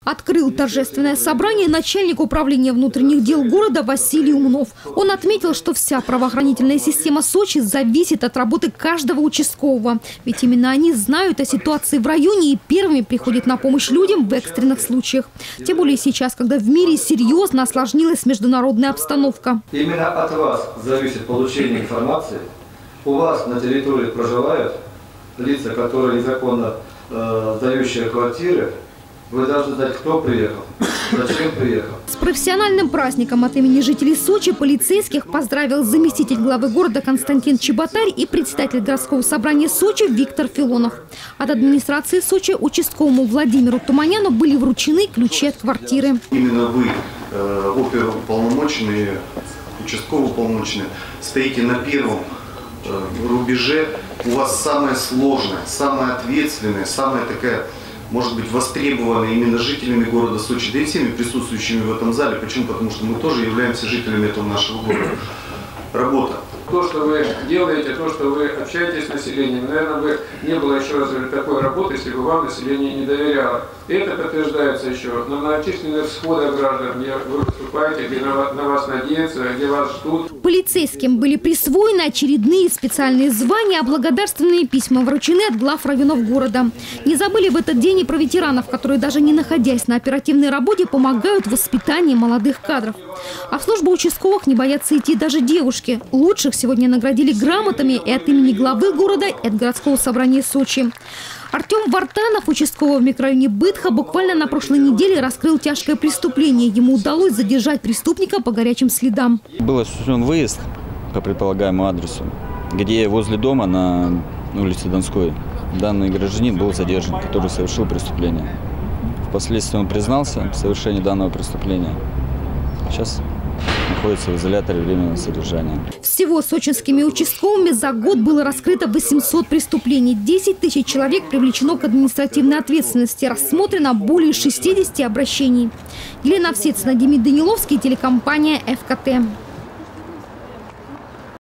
Открыл торжественное собрание начальник управления внутренних дел города Василий Умнов. Он отметил, что вся правоохранительная система Сочи зависит от работы каждого участкового. Ведь именно они знают о ситуации в районе и первыми приходят на помощь людям в экстренных случаях. Тем более сейчас, когда в мире серьезно осложнилась международная обстановка. Именно от вас зависит получение информации. У вас на территории проживают лица, которые незаконно сдающие квартиры. Вы должны знать, кто приехал, зачем приехал. С профессиональным праздником от имени жителей Сочи полицейских поздравил заместитель главы города Константин Чеботарь и председатель городского собрания Сочи Виктор Филонов. От администрации Сочи участковому Владимиру Туманяну были вручены ключи от квартиры. Именно вы, оперуполномоченные, участковые уполномоченные, стоите на первом рубеже. У вас самое сложное, самое ответственное, самая такая, может быть, востребованная именно жителями города Сочи, да и всеми присутствующими в этом зале. Почему? Потому что мы тоже являемся жителями этого нашего города. Работа. То, что вы делаете, то, что вы общаетесь с населением, наверное, бы не было еще раз такой работы, если бы вам население не доверяло. И это подтверждается еще на многочисленных сходах граждан, где вы выступаете, где на вас надеются, где вас ждут. Полицейским были присвоены очередные специальные звания, а благодарственные письма вручены от глав районов города. Не забыли в этот день и про ветеранов, которые даже не находясь на оперативной работе, помогают в воспитании молодых кадров. А в службу участковых не боятся идти даже девушки. Лучших сегодня наградили грамотами и от имени главы города, и от городского собрания Сочи. Артем Вартанов, участковый в микрорайоне Бытха, буквально на прошлой неделе раскрыл тяжкое преступление. Ему удалось задержать преступника по горячим следам. Был осуществлен выезд по предполагаемому адресу, где возле дома на улице Донской данный гражданин был задержан, который совершил преступление. Впоследствии он признался в совершении данного преступления. Сейчас находится в изоляторе временного содержания. Всего сочинскими участковыми за год было раскрыто 800 преступлений. 10 тысяч человек привлечено к административной ответственности. Рассмотрено более 60 обращений. Елена Овсецина, Демид Даниловский, телекомпания ФКТ.